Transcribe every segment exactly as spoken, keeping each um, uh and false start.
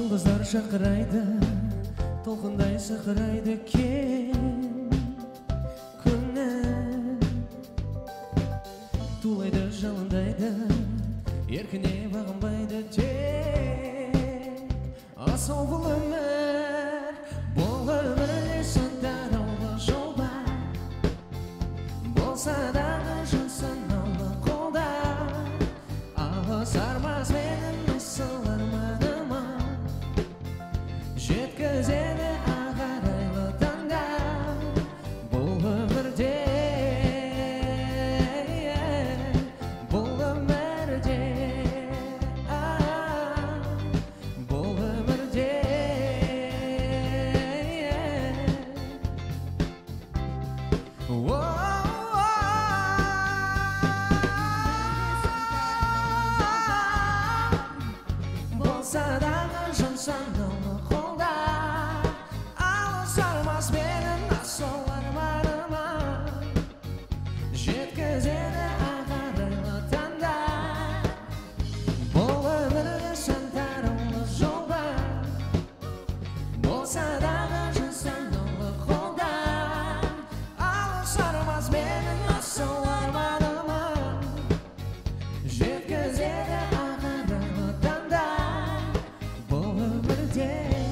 Жұлдыздар шақырайды, толқындай сықырайды кен күннен. Тулайды, жалындайды, еркіне бағынбайды тек асау бұл өмір. Бұл өмірде сандар аулы жол бар, болса дағы жан санаулы қолда. Алыс армаз менің асыл арманыма, жеткізеді ағарайлы таңда. Бұл өмірде, бұл өмірде, бұл өмірде. Болса дағы жан санаулы қолда, алыс армас менің асыл арманыма, жеткізеді ағарайлы таңда. Бұл өмірде сан тараулы жол бар, болса дағы жан санаулы қолда, алыс армас менің асыл арманыма, жеткізеді ағарайлы таңда. Бұл өмірде.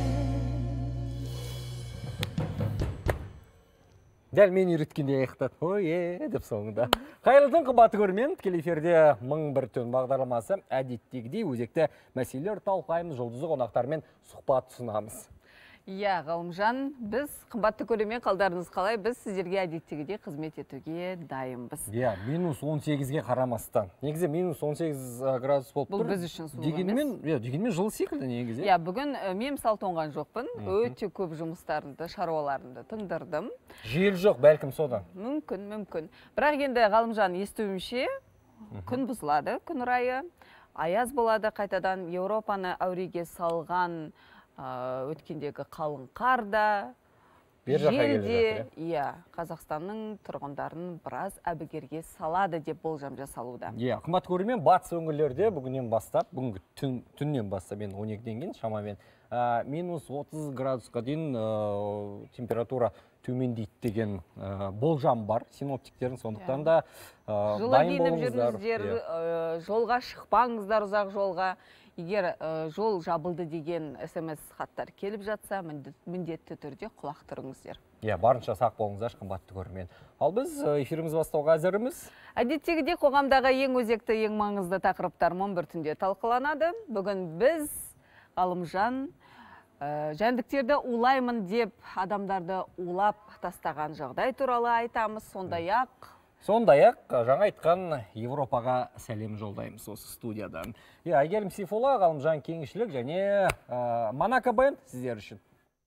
Дәл мен үйреткендей аяқтады. Ой, деп соңында. Қайырлы түн, қымбатты көрермен. Тікелей эфирде мың бір түн бағдарламасы әдеттегідей өзекті мәселелер талқылаймыз, жұлдызды қонақтармен сұхбат ұсынамыз. Иә, Ғалымжан, біз қымбатты көрермен, қалдарыңыз қалай? Біз сіздерге әдеттегідей қызмет етуге дайынбыз. Иә, минус он сегізге қарамастан. Негізі минус он сегіз градус болып тұр. Бұл біз үшін суық Дегенмен, иә, дегенмен жылы секілді негізі. Иә, бүгін э, мен мысалы тоңған жоқпын. Өте көп жұмыстарымды, шаруаларымды тындырдым. Жел жоқ, бәлкім содан. Мүмкін, мүмкін. Бірақ енді Ғалымжан, естуімше, күн бұзылады, күн райы. Аяз болады қайтадан. Еуропаны әуреге салған ә, өткендегі қалың қарда, Бер жаққа келе желде, жатыр, иә, Қазақстанның тұрғындарын біраз әбігерге салады деп болжам жасалуда. Иә, қымбат көрермен, батыс өңірлерде бүгіннен бастап, бүгінгі түн, түннен бастап, мен он екіден кейін шамамен ә, минус отыз градусқа дейін ә, температура төмендейді деген ә, болжам бар синоптиктердің, сондықтан да ә, Жылы дайын киініп болыңыздар. жүріңіздер, Иә. ә, жолға шықпаңыздар ұзақ жолға. Егер ә, жол жабылды деген смс хаттар келіп жатса, міндет- міндетті түрде құлақ тұрыңыздар. Иә, барынша сақ болыңыздар, қымбатты көрермен. Ал біз ә, эфиріміз бастауға әзірміз. Әдеттегідей қоғамдағы ең өзекті, ең маңызды тақырыптар мың бір түнде талқыланады. Бүгін біз, Ғалымжан, ә, жәндіктерді улаймын деп адамдарды улап тастаған жағдай туралы айтамыз. Сондай-ақ Сондай-ақ, жаңа айтқан Европаға сәлем жолдаймыз осы студиядан. Иә, Әйгерім Сейфолла, Ғалымжан Кеңшілік және ә, Монако бенд сіздер үшін.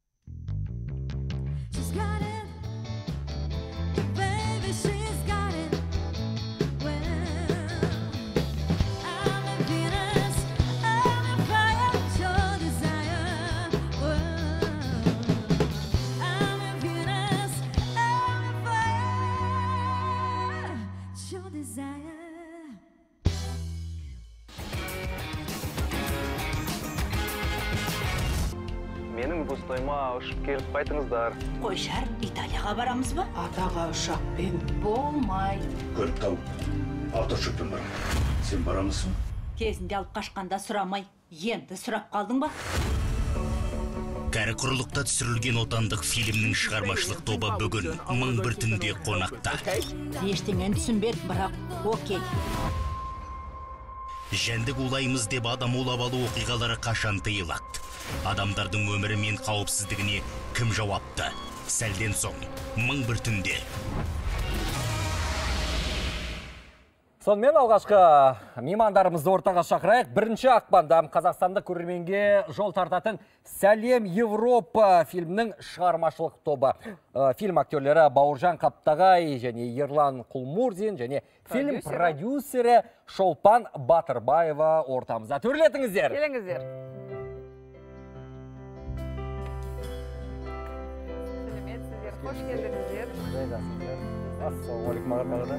Менің бұл тойма ұшып келіп қайтыңыздар. Қойшар, Италияға барамыз ба? Атаға ұшақпен Болмай. көріп тауып, автошөппен барам. Сен барамысың? Кезінде алып қашқанда сұрамай, енді сұрап қалдың ба? Кәрі құрлықта түсірілген отандық фильмнің шығармашылық тобы бүгін мың бір түнде қонақта. Ештеңен түсінбед, бірақ окей. Жәндік улаймыз деп адам улап алу оқиғалары қашан тыйылады? Адамдардың өмірі мен қауіпсіздігіне кім жауапты? Сәлден соң мың бір түнде. Сонымен алғашқы меймандарымызды ортаға шақырайық. Бірінші ақпанда қазақстандық көрерменге жол тартатын «Сәлем Европа» фильмнің шығармашылық тобы. Фильм актерлері Бауыржан Қаптағай және Ерлан Құлмурзин және фильм продюсері Шолпан Батырбаева ортамызда. Төрлетіңіздер. Келіңіздер. Сәлеметсіздер, қош келдіңіздер. Ассалаумағалейкум ағалары.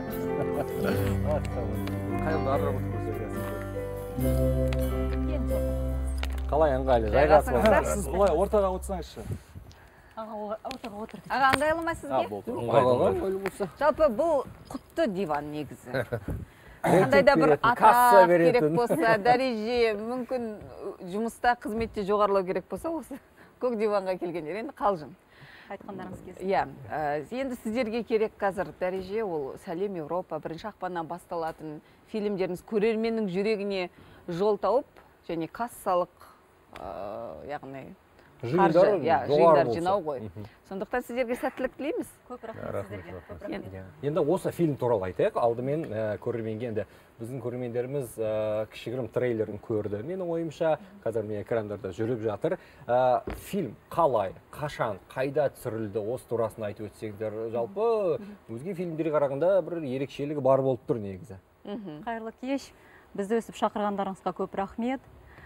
Қайырлы арғы Қалай ыңғайлы, Жайғасыңыздар. жайғасыңыз. Олай ортаға отырсаңызшы. ортаға отыр. Аға ыңғайлы ма сізге? Ыңғайлы болса. Жалпы бұл құтты диван негізі. Қандай да бір беретін, касса атақ керек беретін. болса, дәреже, мүмкін жұмыста, қызметте жоғарылау керек болса, осы көк диванға келгендер енді қалжың. Айтқандарыңыз келсін. Иә, ә, енді сіздерге керек қазір дәреже, ол Сәлем Европа, бірінші ақпаннан басталатын фильмдеріңіз көрерменнің жүрегіне жол тауып, және кассалық, ә, яғни қаржы, Жиындар иә, жоғары жиындар болса. жинау ғой. Сондықтан сіздерге сәттілік тілейміз. Көп рахмет сіздерге. Көп рахмет. Енді осы фильм туралы айтайық. Алдымен ә, көрерменге енді біздің көрермендеріміз ә, кішігірім трейлерін көрді. Менің ойымша қазір мен экрандарда жүріп жатыр. Ә, фильм қалай, қашан, қайда түсірілді, осы турасын айтып өтсеңдер. Жалпы өзге фильмдерге қарағанда бір ерекшелігі бар болып тұр негізі. Қайырлы кеш. Бізді өсіп шақырғандарыңызға көп рахмет.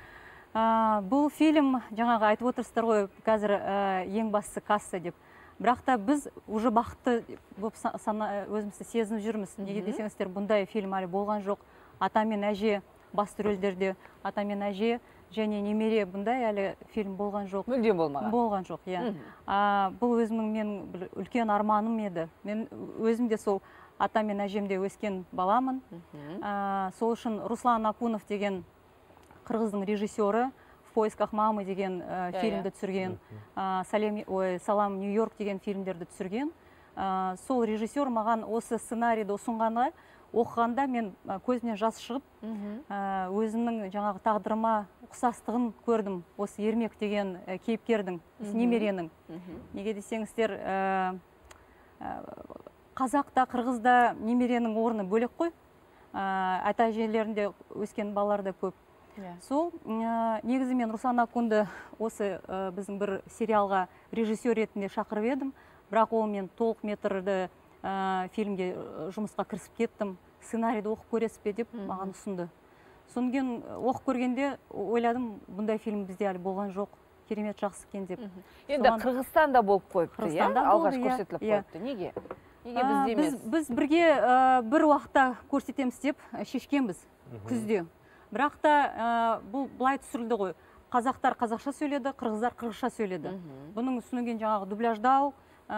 А, бұл фильм, жаңағы айтып отырсыздар ғой, қазір ә, ең бастысы касса деп. Бірақ та біз уже бақытты болып өзімізді сезініп жүрміз. Неге десеңіздер, бұндай фильм әлі болған жоқ. Ата мен әже басты рөлдерде, ата мен әже және немере, бұндай әлі фильм болған жоқ. Мүлдем болмаған. Болған жоқ, иә. А, бұл өзімнің мен үлкен арманым еді. Мен өзім де сол ата мен әжемде өскен баламын. А, сол үшін Руслан Акунов деген қырғыздың режиссері, В поисках мамы деген ә, фильмді түсірген, ә, Салем, ой, Салам Нью-Йорк деген фильмдерді түсірген. Ә, сол режиссер маған осы сценарийді ұсынғанда, оқығанда мен ә, көзімнен жас шығып, ә, өзімнің жаңағы тағдырыма ұқсастығын көрдім. Осы Ермек деген ә, кейіпкердің, немеренің. Неге десеңіздер, ә, ә, қазақта, қырғызда немеренің орны бөлек қой. Ә, ата әжелерінде өскен балалар да көп. Сол ә, негізі мен Руслан Акунды осы ә, біздің бір сериалға режиссер ретінде шақырып едім. Бірақ ол мен толық метрді ә, фильмге жұмысқа кірісіп кеттім. Сценарийді оқып көресіз бе деп маған ұсынды. Содан кейін оқып көргенде ойладым, бұндай фильм бізде әлі болған жоқ. Керемет жақсы екен деп. Енді Қырғызстанда болып қойыпты, иә? Алғаш болды, көрсетіліп иә. қойыпты. Неге? Неге бізде емес? Біз, біз бірге ә, бір уақытта көрсетеміз деп шешкенбіз күзде. Бірақ та ә, бұл былай түсірілді ғой. Қазақтар қазақша сөйледі, қырғыздар қырғызша сөйледі. Бұның үстінен кейін жаңағы дубляждау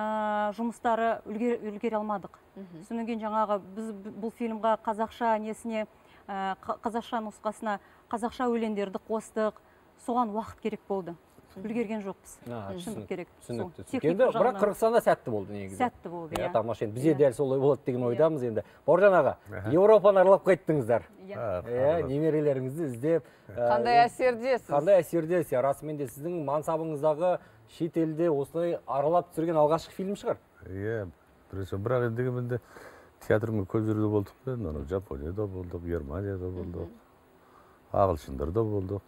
ә, жұмыстары үлгере алмадық. Үстінен кейін жаңағы біз бұл фильмға қазақша несіне, ә, қазақша нұсқасына қазақша өлеңдерді қостық. Соған уақыт керек болды. Үлгерген жоқпыз. Шындық керек. Түсінікті. Енді бірақ Қырғызстанда сәтті болды негізі. Сәтті болды, иә. Тамаша. Бізде дәл солай болады деген ойдамыз енді. Бауыржан аға, Еуропаны аралап қайттыңыздар. Иә, немерелеріңізді іздеп. Қандай әсердесіз? Қандай әсердесіз? Расымен де сіздің мансабыңыздағы шетелде осылай аралап түсірген алғашқы фильм шығар. Иә, бірақ енді театрмен көп жерде болдық. Жапонияда болдық, Германияда болдық, ағылшындарда болдық.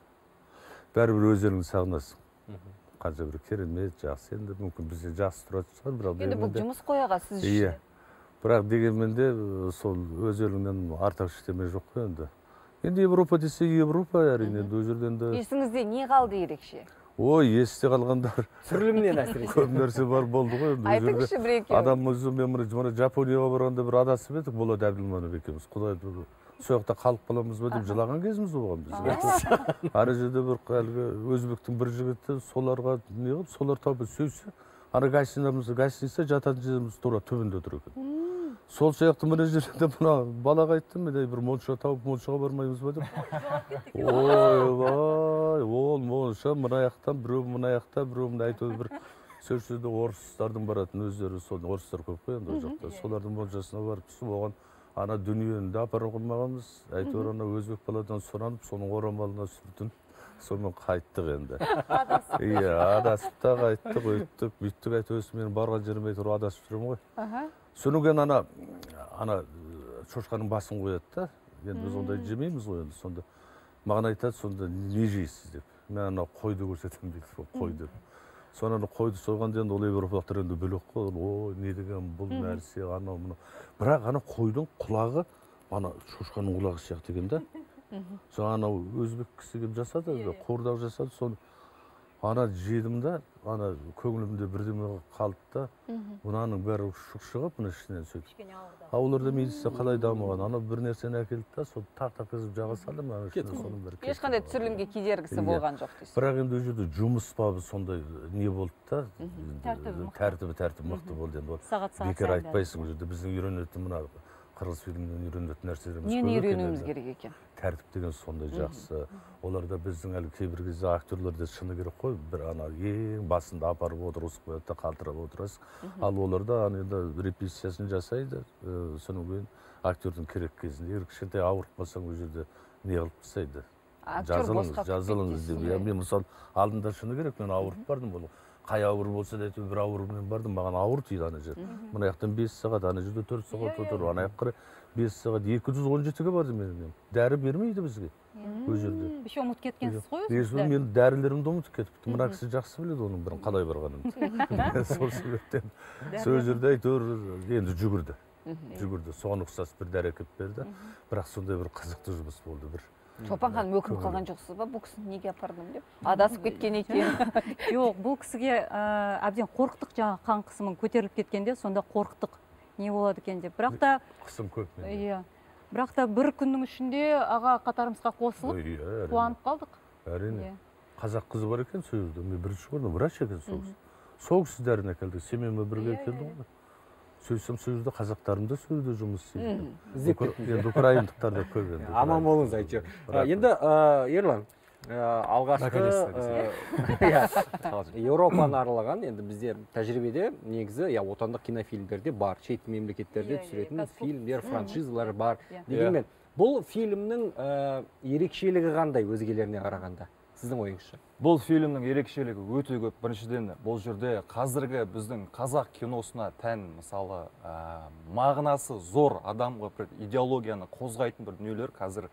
Бәрібір өздеріңді сағынасың. Қанша бір керемет, жақсы, енді мүмкін бізде жақсы тұратын шығар. Енді бұл жұмыс қояға сіз үшін. Иә. Бірақ дегенмен де сол өздеріңнен артық ештеме жоқ қой енді. Енді Европа десе Европа, әрине, ол жерден де. Есіңізде не қалды ерекше? Ой, есте қалғандар. Түсірілімнен әсіресе. Көп нәрсе бар болды ғой. Айтыңызшы бір екеуі. Адам өзі мен Жапонияға барғанда бір адасып едік, Болат Әбділманов екеуміз. Құдай сол жақта қалып қаламыз ба деп жылаған кезіміз болған біз. Ары жерде бір әлгі өзбектің бір жігіті соларға не қылып, солар тауып сөйсе, ана гостиницамыз, гостиница жататын жеріміз тура түбінде тұр екен. Сол сияқты мына жерде мына балаға айттым, мен бір монша тауып моншаға бармаймыз ба деп. Ойбай, ол монша мына жақтан, біреу мына жақта, біреу мына әйтеуір бір сөзсізде орыстардың баратын өздері, сол орыстар көп қой енді ол жақта. Солардың моншасына барып түсіп, оған ана дүниені апарып қоймағанбыз, әйтеуір ана өзбек баладан сұранып, соның орамалына сүртін, сонымен қайттық енді. Иә, адасып та қайттық, өйттік, бүйттік, әйтеуір мен барған жерім әйтеуір адасып жүрем ғой. Соның кейін ана, ана шошқаның басын қояды да, енді біз ондай жемейміз ғой енді, сонда маған айтады, сонда не жейсіз деп. Мен ана қойды көрсетем дейді, қойды. Сонан қойды сойғанда енді ол европалықтар енді бөлек қой, ой, не деген бұл нәрсе, анау мұны. Бірақ ана қойдың құлағы, ана шошқаның құлағы сияқты екен да. Соны анау өзбек кісі келіп жасады, қуырдақ жасады, соны ана жедім да, ана көңілімде бірдеме қалды да, мынаның бәрі ұшық шығып, мына ішінен сөйтіп. Ауларда медицина қалай дамыған, ана бір нәрсені әкелді да, сол тақ-тақызып жаға салды ма, соның бәрі кетті. Ешқандай түсірілімге кедергісі болған жоқ дейсіз. Бірақ енді ол жерде жұмыс бабы сондай не болды да, тәртібі тәртібі мықты болды енді. Бекер айтпайсың, ол жерде біздің үйренетін мына қырғыз фильмінен үйренетін нәрселеріміз көп екен. Нені үйренуіміз керек екен? Тәртіп деген сондай жақсы. Оларда біздің әлі кейбір кезде актерлерде шыны керек қой, бір ана ең басында апарып отырғызып қояды да қалтырап отырасың. Ал оларда енді репетициясын жасайды, содан кейін актердің керек кезінде, егер кішкентай ауырып қалсаң ол жерде не қылып тастайды. Жазылыңыз, жазылыңыз деп. Мен мысалы алдында шыны керек, мен ауырып бардым бұл. Қай ауыр болса да әйтеуір бір ауырмен бардым, маған ауыр тиді ана жер. Мына жақтан бес сағат, ана жерде төрт сағат отыр, ана жаққа бес сағат, екі жүз он жетіге бардым мен. Дәрі бермейді бізге ол жерде. Еще ұмытып кеткенсіз ғой? Мен дәрілерімді ұмытып кетіпті. Мына кісі жақсы біледі оның бірін қалай барғанын. Сол себептен сол жерде әйтеуір енді жүгірді. Жүгірді. Соған ұқсас бір дәрі әкеліп берді. Бірақ сондай бір қызықты жұмыс болды бір. Чолпан ханым өкініп қалған жоқсыз ба, бұл кісіні неге апардым деп? Адасып кеткен екен. Жоқ, бұл кісіге әбден қорықтық, жаңа қан қысымың көтеріліп кеткенде, сонда қорықтық не болады екен деп. Бірақ та қысым көп мен. Иә. Бірақ та бір күннің ішінде аға қатарымызға қосылып, қуанып қалдық. Әрине. Қазақ қызы бар екен сол жерде. Мен бірінші көрдім, врач екен сол кісі. Сол кісі дәріні әкелді. Семенмен бірге келдім ғой. Сөйсем сол жерде қазақтарым да сол жерде жұмыс істейді. Енді украиндықтар да көп енді. Аман болыңыз әйтеуір. Енді Ерлан, алғашқы Еуропаны аралаған, енді бізде тәжірибеде негізі отандық кинофильмдерде бар, шет мемлекеттерде түсіретін фильмдер, франшизалар бар. Дегенмен, бұл фильмнің ерекшелігі қандай өзгелеріне қарағанда? Сіздің ойыңызша? Бұл фильмнің ерекшелігі өте көп. Біріншіден, бұл жерде қазіргі біздің қазақ киносына тән, мысалы, мағынасы зор адамға бір идеологияны қозғайтын бір дүниелер қазір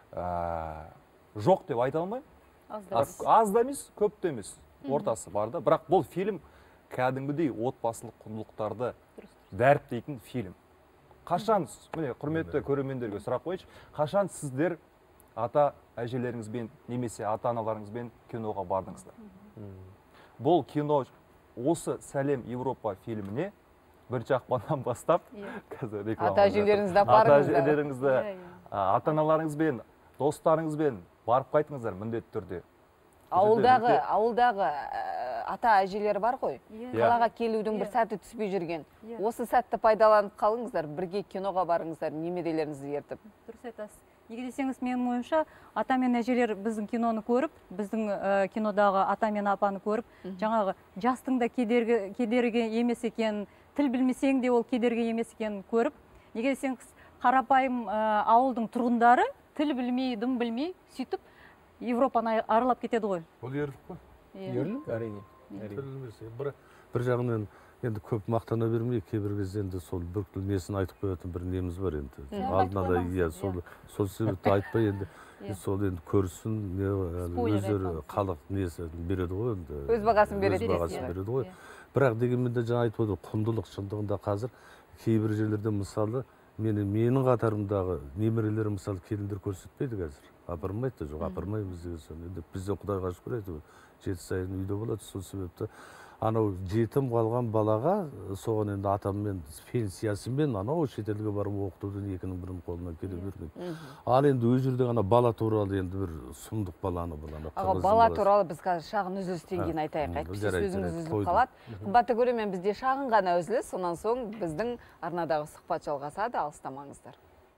жоқ деп айта алмаймын. Аз да емес, көп те емес, ортасы бар да. Бірақ бұл фильм кәдімгідей отбасылық құндылықтарды дәріптейтін фильм. Қашан, міне, құрметті көрермендерге сұрақ қойшы, қашан сіздер ата әжелеріңізбен немесе ата аналарыңызбен киноға бардыңыздар? Бұл кино осы Сәлем Европа фильміне бірінші ақпаннан бастап ата әжелеріңізді апарыңыздар. Ата әжелеріңізді, ата аналарыңызбен, достарыңызбен барып қайтыңыздар міндетті түрде. Ауылдағы, ауылдағы ата әжелері бар ғой, қалаға келудің бір сәті түспей жүрген. Осы сәтті пайдаланып қалыңыздар, бірге киноға барыңыздар, немерелеріңізді ертіп. Дұрыс айтасыз. Неге десеңіз, менің ойымша, ата мен әжелер біздің киноны көріп, біздің кинодағы ата мен апаны көріп, жаңағы жастың да кедергі емес екен, тіл білмесең де ол кедергі емес екен көріп, неге десеңіз, қарапайым ауылдың тұрғындары тіл білмей, дым білмей, сөйтіп Европаны аралап кетеді ғой. Ол ерлік қой. Ерлік, әрине. Бір жағынан енді көп мақтана бермей, кейбір кезде енді сол бір несін айтып қоятын бір неміз бар енді. Алдына да иә, сол себепті айтпай енді сол енді көрсін, өздері халық несі береді ғой енді. Өз бағасын береді. Өз бағасын береді ғой. Бірақ дегенмен де жаңа айтып отыр, құндылық шындығында қазір кейбір жерлерде мысалы менің қатарымдағы немерелерім мысалы келіндер көрсетпейді қазір. Апармайды, жоқ апармаймыз деген соң. Енді бізде Құдайға шүкір әйтеуір жеті сайын үйде болады, сол себепті анау жетім қалған балаға соған енді атаммен пенсиясымен анау шетелге барып оқытудың екінің бірінің қолынан келе бермейді. Ал енді өз жерде ғана бала туралы енді бір сұмдық баланы бұл. Аға, бала туралы біз қазір шағын үзілістен кейін айтайық. Әйтпесе сөзіңіз үзіліп қалады. Қымбатты көрермен, бізде шағын ғана үзіліс, сонан соң біздің арнадағы сұхбат жалғасады, алыстамаңыздар.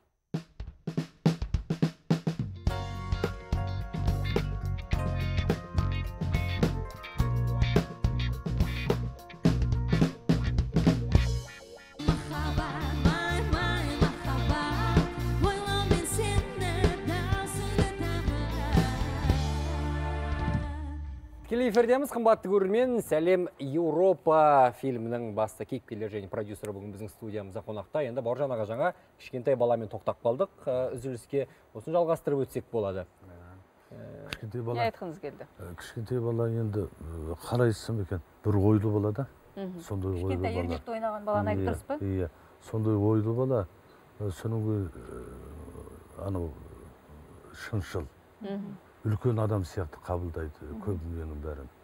Тікелей эфирдеміз, қымбатты көрермен, Сәлем Европа фильмінің басты кейіпкерлері және продюсері бүгін біздің студиямызда қонақта. Енді Бауыржан аға жаңа кішкентай баламен тоқтап қалдық үзіліске. Осыны жалғастырып өтсек болады. Кішкентай бала. Не айтқыңыз келді? Кішкентай бала енді қалайсым екен? Бір ойлы бала да. Сондай ойлы бала. Кішкентай еркекті ойнаған баланы айтып тұрсыз ба? Иә, сондай ойлы бала. Соның анау шыншыл. Үлкен адам сияқты қабылдайды көп дүниенің бәрін.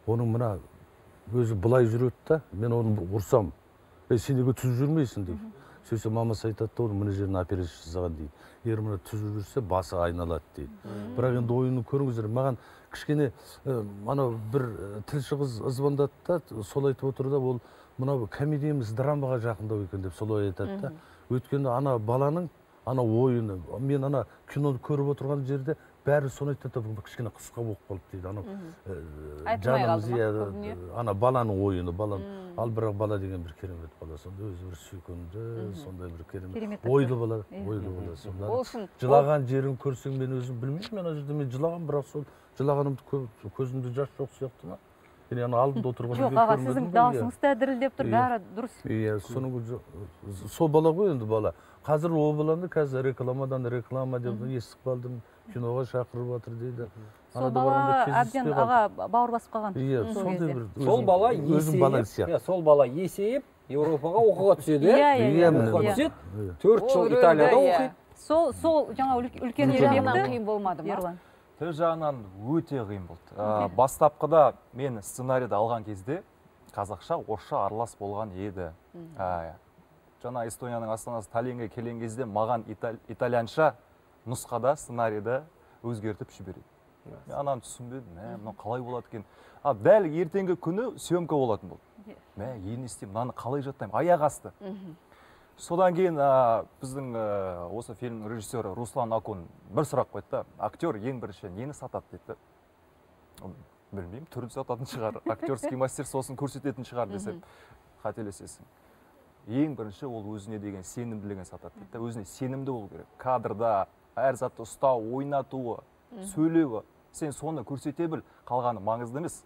оның мына өзі былай жүреді да, мен оны ұрсам, е, сен неге түзу жүрмейсің дейді. Сөйтсе мамасы айтады да, оның мына жерін операция жасаған дейді. Егер мына түзу жүрсе, басы айналады дейді. Бірақ енді ойынын көріңіздер, маған кішкене ана бір тілші қыз звондады да, сол айтып отыр да, ол мынау комедия емес, драмаға жақындау екен деп солай айтады да. Өйткені ана баланың ана ойыны, мен ана киноны көріп отырған жерде бәрі соны айтады, кішкене қысқа болып қалды дейді. Анау жанымыз, ана баланың ойыны, баланың. Ал бірақ бала деген бір керемет бала, сонда өзі бір сүйкімді, сондай бір керемет. Ойлы бала, ойлы бала. Сонда жылаған жерін көрсең, мен өзім білмеймін, мен ол жерде мен жылаған, бірақ сол жылағанымды көзімде жас жоқ сияқты ма? Мен ана алдында отырған жоқ, аға, сіздің даусыңыз да дірілдеп тұр, бәрі дұрыс. Иә, соның сол бала ғой енді бала. Қазір ол баланы қазір рекламадан реклама деп естіп қалдым, киноға шақырып жатыр дейді. Сол бала әбден аға бауыр басып қалған. Иә, сондай бір сол бала есейіп, сол бала есейіп, Еуропаға оқуға түседі. Иә, иә. төрт жыл Италияда оқиды. Сол сол жаңа үлкен еректі қиын болмады ма? Тіл жағынан өте қиын болды. Бастапқыда мен сценарийді алған кезде қазақша, орысша аралас болған еді. Жаңа Эстонияның астанасы Таллинге келген кезде маған итальянша нұсқада сценарийді өзгертіп жібереді. Мен ананы түсінбедім, мынау қалай болады екен. Дәл ертеңгі күні съемка болатын болды. Мә, енді істеймін, мынаны қалай жаттаймын, аяқ асты. Содан кейін біздің осы фильмнің режиссері Руслан Акун бір сұрақ қойды. Актер ең бірінші нені сатады дейді. Білмеймін, түрін сататын шығар, актерский мастер сосын көрсететін шығар десем, қателесесің. Ең бірінші ол өзіне деген сенімділігін сатады дейді. Өзіне сенімді болу керек. Кадрда әр затты ұстау, ойнатуы, сөйлеуі, сен соны көрсете біл, қалғаны маңызды емес.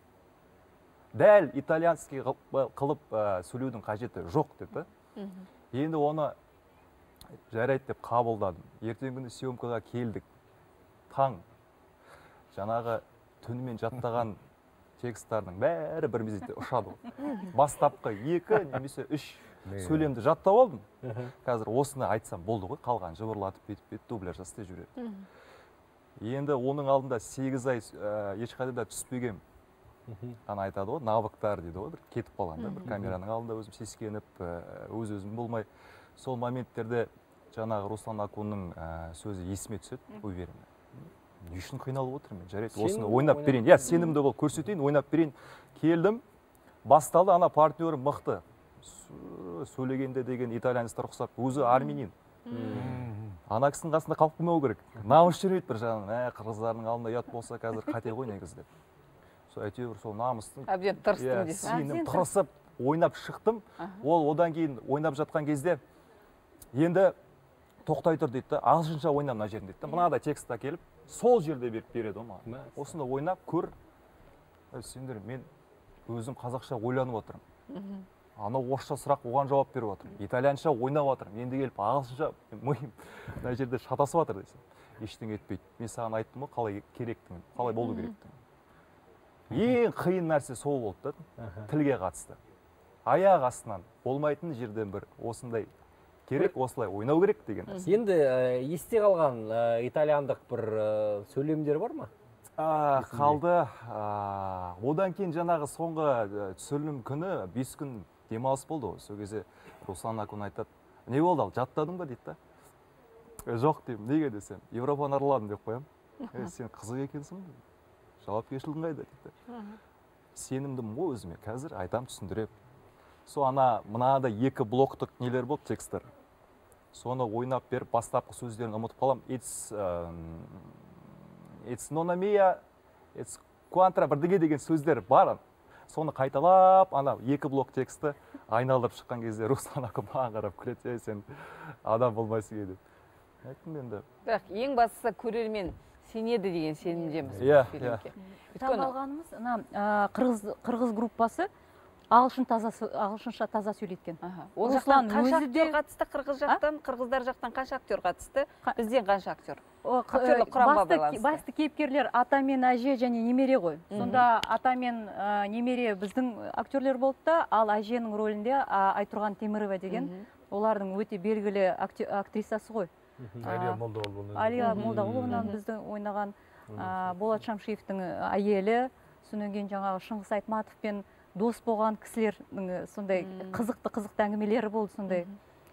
Дәл итальянский қылып сөйлеудің қажеті жоқ деді. Енді оны жарайды деп қабылдадым. Ертеңгі күні съемкаға келдік. Таң жаңағы түнімен жаттаған текстардың бәрі бір мезетте ұшады. Бастапқы екі немесе үш сөйлемді жаттап алдым. Қазір осыны айтсам болды ғой, қалған жыбырлатып бетіп-бетіп дубляж жастай жүреді. Енді оның алдында сегіз ай ешқайда да түспеген. Ана айтады ғой, навыктар дейді ғой, бір кетіп қалған, бір камераның алдында өзім сескеніп, өз-өзім болмай. Сол моменттерде жаңағы Руслан Акунның сөзі есіме түседі, уверен. Не үшін қиналып отырмын, жарайды, осыны ойнап берейін. Я сенімді бол, көрсетейін, ойнап берейін. Келдім, басталды, ана партнерім мықты. Сөйлегенде деген итальянецтер ұқсап, өзі армянин. Ана кісінің қасында қалып қоймау керек. Намыс жүрмейді бір жағынан, қырғыздардың алдында ұят болса, қазір қате ғой негізі деп. Сол әйтеуір сол намыстың әбден тырыстым дейсің. Сенім тырысып ойнап шықтым. Ол одан кейін ойнап жатқан кезде енді тоқтай тұр дейді, ағылшынша ойна мына жерін дейді. Мынада текстта келіп, сол жерде беріп береді ома. Осыны ойнап көр. Сендер, мен өзім қазақша ойланып отырмын. Ана орысша сұрақ оған жауап беріп отырмын. Итальянша ойнап отырмын. Енді келіп ағылшынша миым мына жерде шатасып жатыр дейсің. Ештеңе етпейді. Мен саған айттым ғой, қалай керектігін, қалай болу керектігін. Ең қиын нәрсе сол болды да, тілге қатысты. Аяқ астынан болмайтын жерден бір осындай керек, осылай ойнау керек деген. Енді есте қалған итальяндық бір сөйлемдер бар ма? Қалды. Одан кейін жаңағы соңғы түсірілім күні бес күн демалыс болды. Сол кезде Руслан Акун айтады, не болды ал, жаттадың ба дейді. Жоқ деймін, неге десем, Европаны араладым деп қоям. Сен қызық екенсің, жауапкершілігің қайда дейді. Сенімдім ғой өзіме, қазір айтам, түсіндірем. Сол ана мынада екі блоктық нелер болды, текстер. Соны ойнап беріп, бастапқы сөздерін ұмытып қалам. It's it's nonamia, it's quantra бірдеге деген сөздер бар. Соны қайталап, ана екі блок тексті айналдырып шыққан кезде Руслан Акун маған қарап күледі, сен адам болмайсың деп. Айттым енді. Бірақ ең бастысы көрермен сенеді деген сенімдеміз. Иә, иә. Таңғалғанымыз, ана қырғыз группасы ағылшынша таза сөйлеткен. Ол жақтан қанша актер қатысты, қырғыз жақтан, қырғыздар жақтан қанша актер қатысты, бізден қанша актер? Актерлік құрамға байланысты. Басты кейіпкерлер ата мен әже және немере ғой. Сонда ата мен немере біздің актерлер болды да, ал әженің рөлінде Айтұрған Темірова деген олардың өте белгілі актрисасы ғой. Алия Молдағұловна. Алия Молдағұловна біздің ойнаған, Болат Шамшиевтің әйелі, содан кейін жаңағы Шыңғыс Айтматовпен дос болған кісілердің сондай қызықты қызықты әңгімелері болды сондай.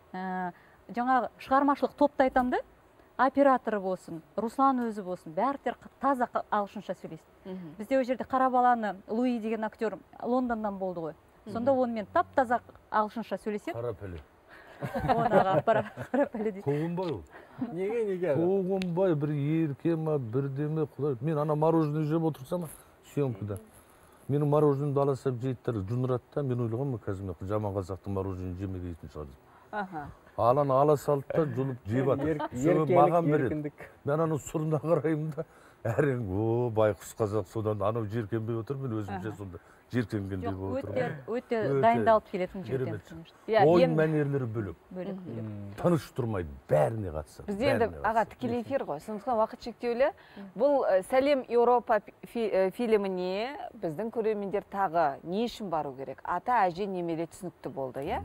Жаңағы шығармашылық топты айтам да, операторы болсын, Руслан өзі болсын, бәрі таза ағылшынша сөйлейді. Бізде ол жерде қара баланы Луи деген актер Лондоннан болды ғой. Сонда онымен тап-таза ағылшынша сөйлеседі. Қара пәле. Онаға қара пәле дейді. Қуғынбай ол. Неге, неге? Қуғынбай, бір ерке ма, бір деме, құдай. Мен ана мороженое жеп отырсам, съемкада. Менің мороженемді ала сап жейттер жунырады да, мен ойлағанмын қазір мен жаман қазақтың мороженені жемей дейтін шығар. Аланы ала салды да, жұлып жеп жатыр. Соны маған береді. Мен ана сұрына қараймын да, әрең, о, байқұс қазақ содан анау жеркенбей отыр, мен өзімше сонда жеркенгендей болып отырмын. Өте дайындалып келетін жерден. Ойын мәнерлері бөлек. Тыныш тұрмайды, бәріне қатысады. Бізде енді аға тікелей эфир ғой, сондықтан уақыт шектеулі. Бұл Сәлем Еуропа фильміне біздің көрермендер тағы не үшін бару керек? Ата, әже, немере түсінікті болды, иә?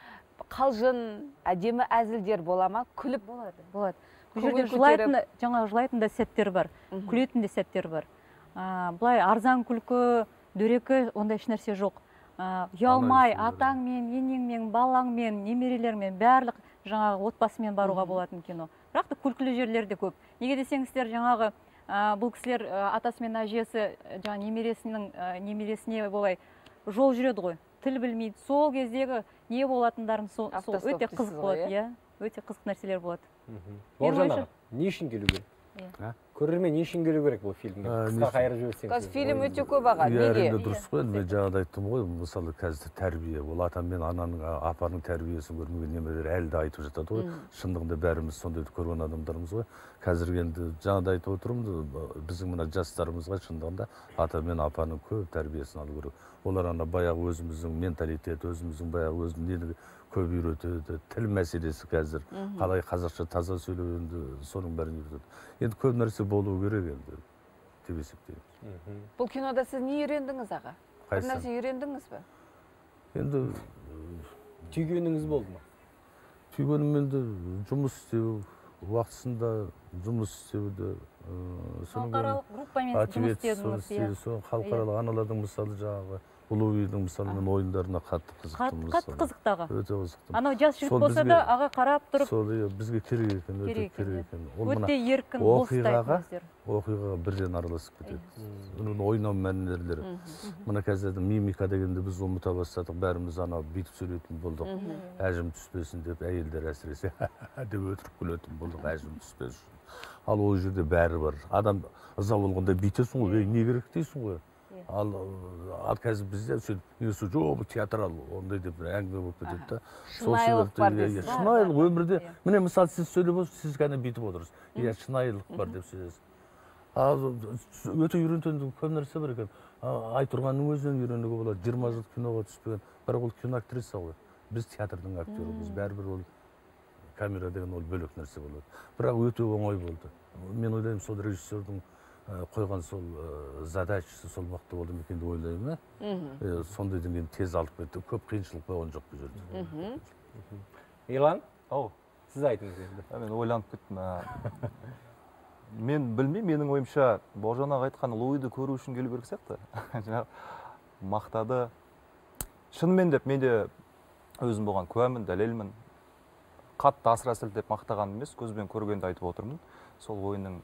Қалжың, әдемі әзілдер бола ма? Күліп болады. Болады. Бұл жерде жылайтын, жаңағы жылайтын да сәттер бар, күлетін де сәттер бар. Бұлай арзан күлкі, дөрекі, ондай еш нәрсе жоқ. Ұялмай, атаңмен, енеңмен, балаңмен, немерелермен, барлық жаңағы отбасымен баруға болатын кино. Бірақ та күлкілі жерлер де көп. Неге десеңіздер, жаңағы бұл кісілер атасы мен әжесі жаңа немересінің немересіне болай жол жүреді ғой. Тіл білмейді. Сол кездегі не болатындарын сол өте қызық болады, иә. Өте қызық нәрселер болады. Бауыржан аға, не үшін келу керек? Көрермен не үшін келу керек бұл фильмге? Қысқа қайырып жіберсеңіз. Қазір фильм өте көп аға. Неге? Енді дұрыс қой, мен жаңада айттым ғой, мысалы қазір тәрбие, ол атам мен ананың, апаның тәрбиесін көрмеген немелер әлі де айтып жатады ғой. Шындығында бәріміз сондай көрген адамдарымыз ғой. Қазір енді жаңада айтып отырмын, біздің мына жастарымызға шындығында ата мен апаның көп тәрбиесін алу керек. Олар ана баяғы өзіміздің менталитет, өзіміздің баяғы өзіміздің көп үйретеді. Тіл мәселесі қазір, қалай қазақша таза сөйлеу, енді соның бәрін үйретеді. Енді көп нәрсе болу керек енді, деп есептеймін. Бұл кинода сіз не үйрендіңіз аға? Бір нәрсе үйрендіңіз бе? Енді түйгеніңіз болды ма? Түйгенім енді жұмыс істеу, уақытысында жұмыс істеуді, халықаралық группамен жұмыс істедіңіз. Халықаралық аналардың мысалы жаңағы Луидің мысалы мен ойындарына қатты қызықтым. Қатты қызықтағы. Өте қызықтым. Анау жас жігіт болса да аға қарап тұрып. Сол бізге керек екен, өте керек екен. Өте еркін, бос тайпыңыздер. Оқиғаға бірден араласып кетеді. Оның ойнау мәнерлері. Мына қазір мимика дегенде біз ұмыта бастадық. Бәріміз анау бүйтіп сөйлейтін болдық. Әжім түспесін деп, әйелдер әсіресе деп өтірік күлетін болдық, әжім түспесін. Ал ол жерде бәрі бар. Адам ыза болғанда бүйтесің ғой, не керек дейсің ғой. Ал қазір бізде сөйтіп, жоқ, театрал, ондай деп әңгіме болып кетеді да. Шынайылық бар дейсіз. Шынайылық өмірде, міне мысалы сіз сөйлеп отырсыз, сіз ғана бүйтіп отырсыз. Иә, шынайылық бар деп сөйлесіз. Өте үйренетін көп нәрсе бар екен. Айтұрғанның өзінен үйренуге болады. жиырма жыл киноға түспеген, бірақ ол кино актриса ғой. Біз театрдың актеріміз, бәрібір ол камера деген ол бөлек нәрсе болады. Бірақ өте оңай болды. Мен ойлаймын, сол режиссердің қойған сол задачасы сол мықты болды екен деп ойлаймын. Сондайдан кейін тез алып кетті. Көп қиыншылық болған жоқ бұл жерде. Илан, ау, сіз айтыңыз енді. Мен ойланып кеттім. Мен білмеймін, менің ойымша Бауыржан аға айтқан Луиді көру үшін келу керек сияқты. Жаңағы мақтады. Шынымен деп мен де өзім болған куәмін, дәлелмін. Қатты асыра сілтеп мақтаған емес, көзбен көргенді айтып отырмын. Сол ойынның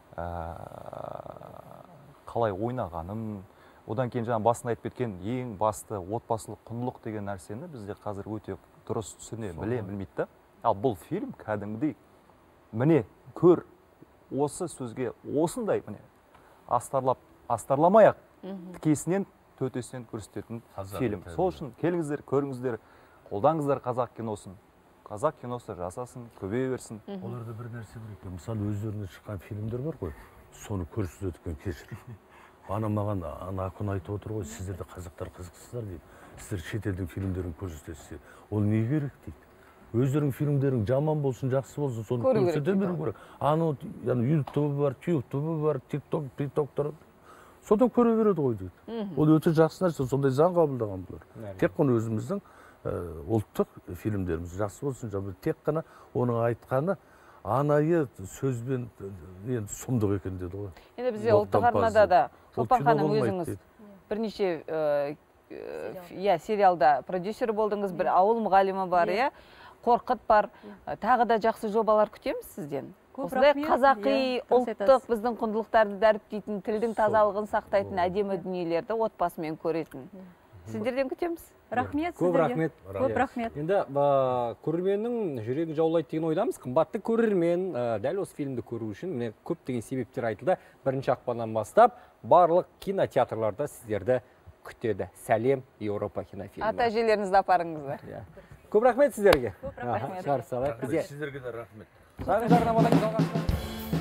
қалай ойнағанын, одан кейін жаңа басында айтып кеткен ең басты отбасылық құндылық деген нәрсені бізде қазір өте дұрыс түсіне біле білмейді. Ал бұл фильм кәдімгідей міне көр осы сөзге осындай міне астарлап астарламай-ақ тікесінен төтесінен көрсететін фильм. Сол үшін келіңіздер, көріңіздер, қолдаңыздар қазақ киносын. Қазақ киносы жасасын, көбейе берсін. Оларда бір нәрсе бар екен. Мысалы өздеріне шыққан фильмдер бар ғой, соны көрсеткен кешір. Ана маған ана Акун айтып отыр ғой, сіздерде қазақтар қызықсыздар дейді. Сіздер шетелдің фильмдерін көрсетесіздер. Ол не керек дейді. Өздерің фильмдерің жаман болсын, жақсы болсын, соны көрсете беру керек. Аны ютубы бар, тьютубы бар, тикток, тиктоктар. Содан көре береді ғой дейді. Ол өте жақсы нәрсе, сондай заң қабылдаған бұлар. Тек қана өзіміздің ұлттық фильмдеріміз жақсы болсын, тек қана оның айтқаны анайы сөзбен енді сұмдық екен деді ғой. Енді бізде ұлттық арнада да Шолпан ханым өзіңіз бірнеше иә сериалда продюсер болдыңыз, бір ауыл мұғалімі бар, иә, Қорқыт бар. Тағы да жақсы жобалар күтеміз сізден. Осындай қазақи, ұлттық біздің құндылықтарды дәріптейтін, тілдің тазалығын сақтайтын әдемі дүниелерді отбасымен көретін. Сіздерден күтеміз. Рахмет көп рахмет. Көп рахмет. Енді көрерменнің жүрегін жаулайды деген ойдамыз. Қымбатты көрермен, дәл осы фильмді көру үшін міне көптеген себептер айтылды. Бірінші ақпаннан бастап барлық кинотеатрларда сіздерді күтеді. Сәлем, Еуропа кинофильмі. Ата-әжелеріңізді апарыңыздар. Көп рахмет сіздерге. Көп рахмет. Жарысалар. Сіздерге де рахмет. Шағын жарнамадан жалғастырамыз.